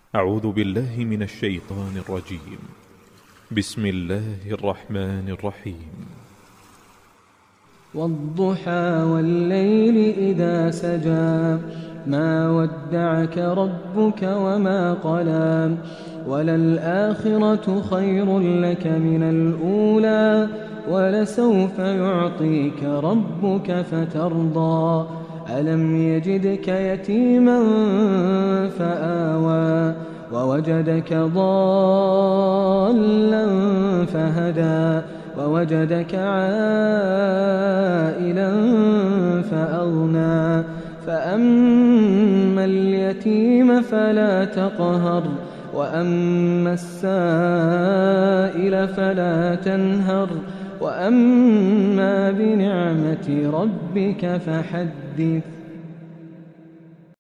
أعوذ بالله من الشيطان الرجيم. بسم الله الرحمن الرحيم. والضحى والليل إذا سجى ما ودعك ربك وما قلى وللآخرة خير لك من الأولى ولسوف يعطيك ربك فترضى ألم يجدك يتيما فآوى ووجدك ضالا فهدى ووجدك عائلا فأغنى فأما اليتيم فلا تقهر وأما السائل فلا تنهر وأما بنعمة ربك فحدث.